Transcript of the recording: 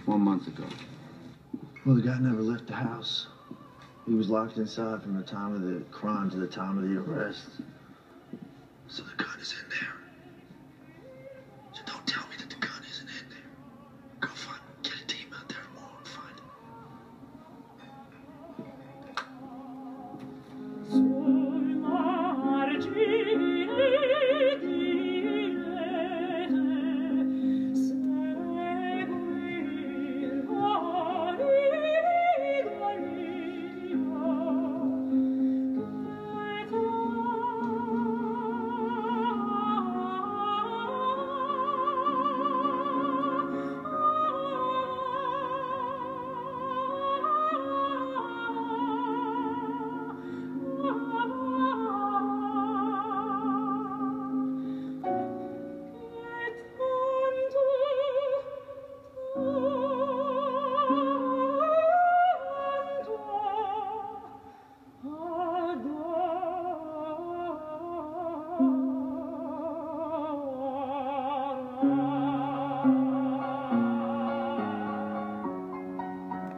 4 months ago. Well, the guy never left the house. He was locked inside from the time of the crime to the time of the arrest. So the gun is in there.